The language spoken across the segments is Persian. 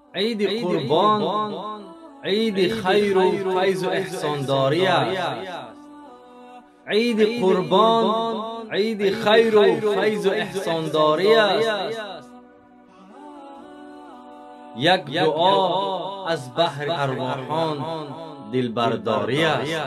عید قربان عید خیر و فیض و احسانداری است. عید قربان عید خیر و فیض و احسانداری است. یک دعا از بحر ارواحان دلبرداری است.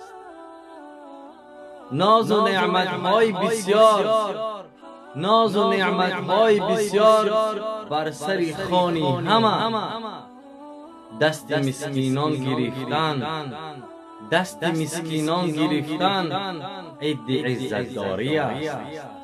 ناز و نعمت‌های بسیار، ناز و نعمت‌های بسیار بر سر خوانی همه. دست مسکینان گرفتن، دست مسکینان گرفتن عید عزتداری است.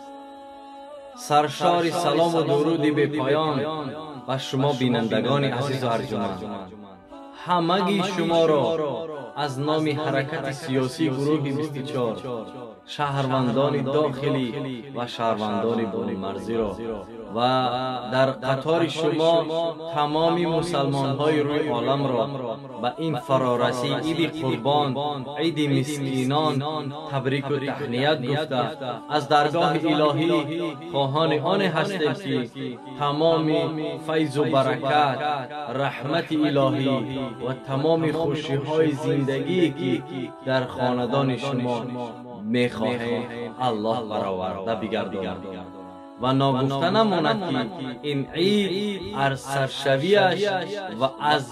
سرشار سلام و درود به پایان و شما بینندگان عزیز و ارجمند، همگی شما را از نام حرکت سیاسی گروه 24 شهروندان داخلی و شهروندان بیرون مرزی را و در قطار شما تمامی مسلمان های روی عالم را به این فرارسی عید قربان عید مسکینان تبریک و تهنیت گفته از درگاه الهی خواهان آن هستیم که تمام فیض و برکت، رحمت الهی و تمام خوشی های زندگی که در خاندان شما میخواهیم الله برآورده بگرداند و ناگفته نماند که این عید از سرشویش و از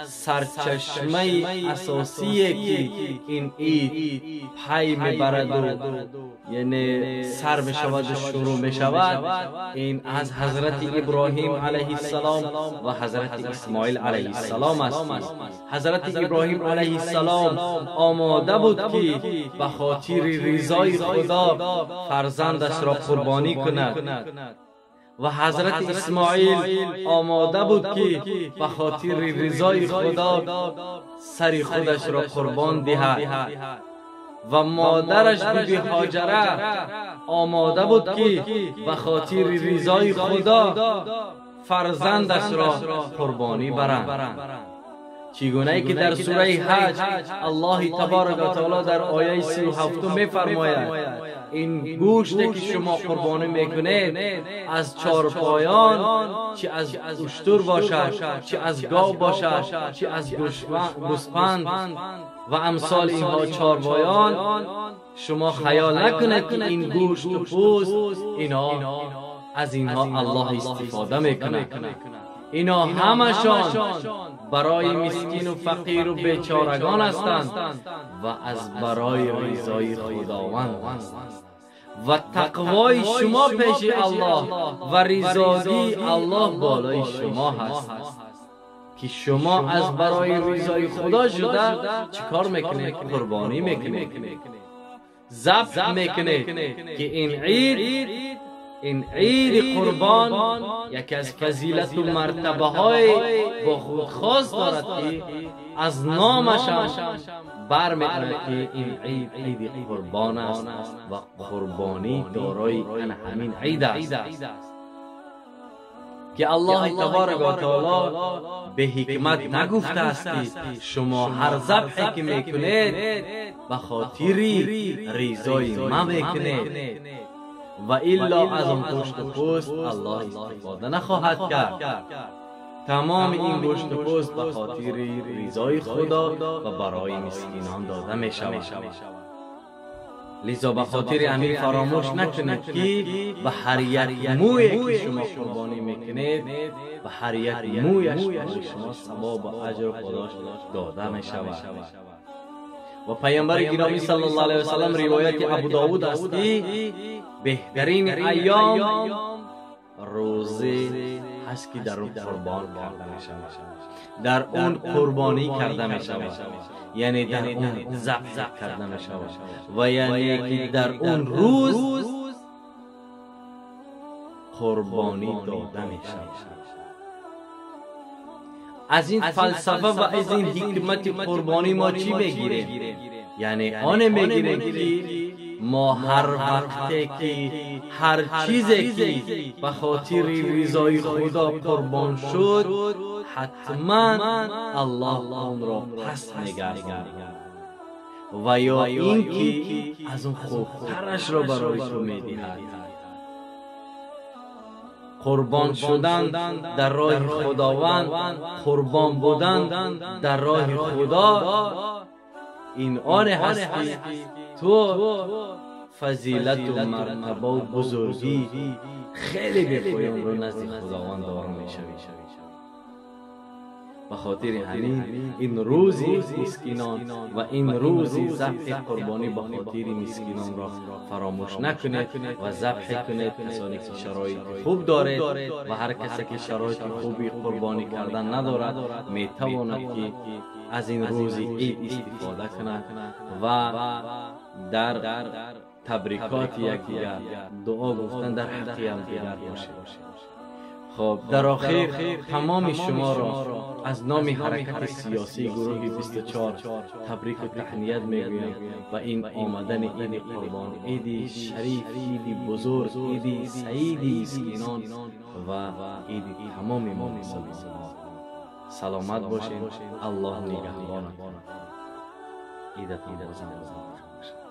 سرچشمه اساسی که این عید پی میبرد و یعنی سر میشود و شروع میشود، این از حضرت ابراهیم علیه السلام و حضرت اسماعیل علیه السلام است. حضرت ابراهیم علیه السلام آماده بود که به خاطر رضای خدا فرزندش را قربانی کند و حضرت اسماعیل آماده بود که به خاطر رضای خدا سر خودش را قربان دهد و مادرش بیبی هاجره آماده بود که به خاطر رضای خدا فرزندش را قربانی برند. چگونه ای که در سوره حج الله تبارک و تعالی در آیه 37 میفرماید این گوشتی که شما قربانی میکنید از چارپایان، چه از اشتر باشد، چه از گاو باشد، چه از گوسفند و امثال اینها چارپایان، شما خیال نکنید که این گوشت و پوست از اینها الله استفاده میکنه. اینا همشان برای مسکین و فقیر و بیچارگان هستند و از برای رضای خداوند هستند و تقوای شما پیش الله و رضایی الله بالای شما هست که شما از برای رضای خدا شده چیکار میکنید؟ قربانی میکنید، ذبح میکنید که این عید قربان یکی از فضیلت و مرتبه های با خود خاص دارد که از نامش برمی‌آید که این عید قربان است و قربانی دارای همین عید است که الله تبارک و تعالی به حکمت نگفته است که شما هر ذبحی که میکنید به خاطر رضای من میکنید و الا از اون گوشت و پوست الله استفاده نخواهد کرد. تمام این گوشت و پوست به خاطر رضای خدا و برای مسکینان داده می شود. لذا به خاطر همین فراموش نکنید که به هر یک موی که شما قربانی میکنید به هر یک مویش برای شما ثواب و اجر خداش داده می شود. و پیامبر گرامی صلی الله علیه و سلم روایت ابو داود است که بهترین ایام روزه هست که در اون قربان کرده می شود، در اون قربانی کرده می شود، یعنی در اون ذبح کرده می شود و یعنی که در اون روز قربانی داده می شود. از این فلسفه و از این حکمت قربانی ما چی میگیریم؟ یعنی آن میگیریم که ما هر وقتی که هر چیزی که به خاطر رضای خدا قربان شد حتما الله آن را پس میگرداند و یا این که از اون خوبترش را برای تو میدهد. قربان شدن در راه خداوند، قربان بودن در راه خدا، این آن هستی تو فضیلت و مرتبه و بزرگی خیلی بی پایان رو نزد خداوند دار میشوی. به خاطر همین این روزی مسکینان و این روزی ذبح قربانی به خاطر مسکینان را فراموش نکنید و ذبح کنید. کسانی که شرایط خوب دارید و هر کسی که شرایط خوبی قربانی کردن ندارد میتواند که از این روزی عید استفاده کند و در تبریکات یکدیگر دعا گفتن در حق همدیگر باشه. خب در آخر تمام شما را از نام حرکت سیاسی گروه 24 تبریک و تهنیت میگویم و این آمدن عید قربان، عید شریف، عید بزرگ، عید سعید مسکینان و عید تمام ما مسلمانان. سلامت باشین. الله نگهبان. عیدتون مبارک.